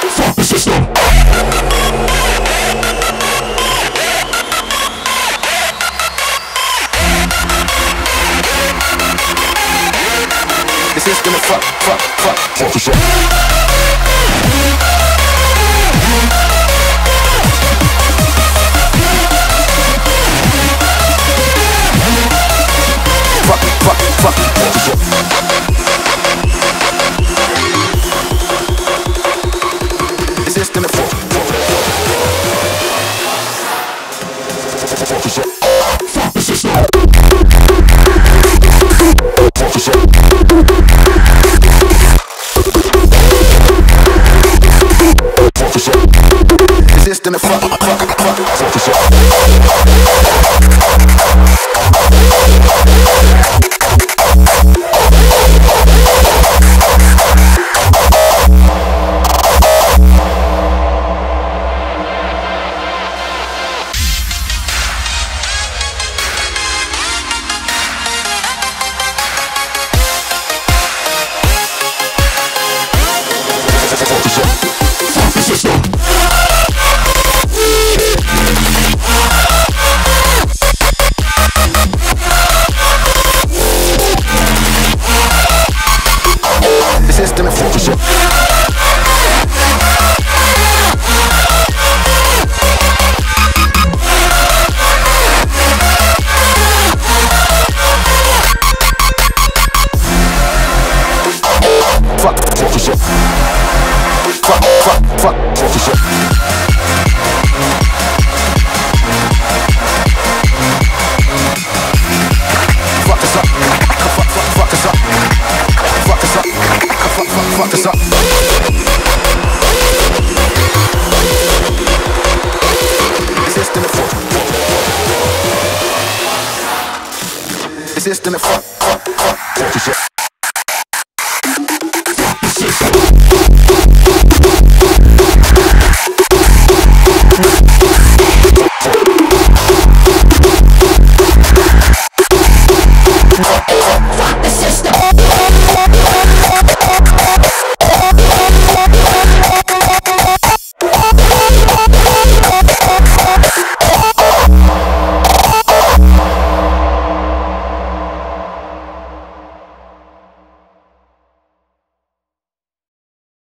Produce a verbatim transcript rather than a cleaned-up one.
Fuck the system. The system is fuck, fuck, fuck, fuck the system. Fuck, fuck, fuck, fuck the system. The system is fuck, fuck, fuck the system. Fuck the system. Fuck the system. The system is fuck, fuck, fuck, fuck the system. System and focus up. Fuck, focus up. Fuck, fuck, fuck, focus up. Fuck us up. Fuck, fuck, fuck us up. Fuck us up. Fuck, fuck, fuck us up. The system is fuck. The system is fuck.